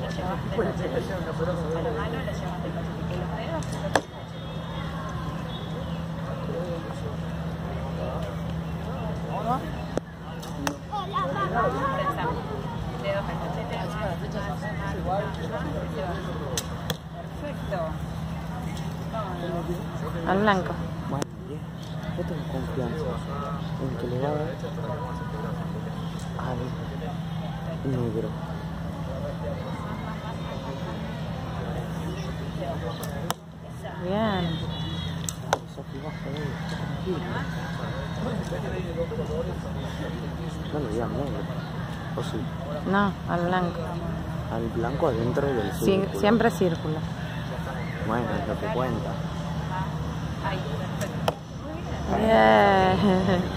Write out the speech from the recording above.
Perfecto. Al blanco. Bueno, bien. Yo tengo confianza en que le va a dar al negro. Bien. Sofi, basta de esto, tranquilo. No le digan negro. ¿O sí? No, al blanco. Al blanco adentro del Sí, círculo. siempre círculo. Bueno, es lo que cuenta. Ahí, perfecto. Bien.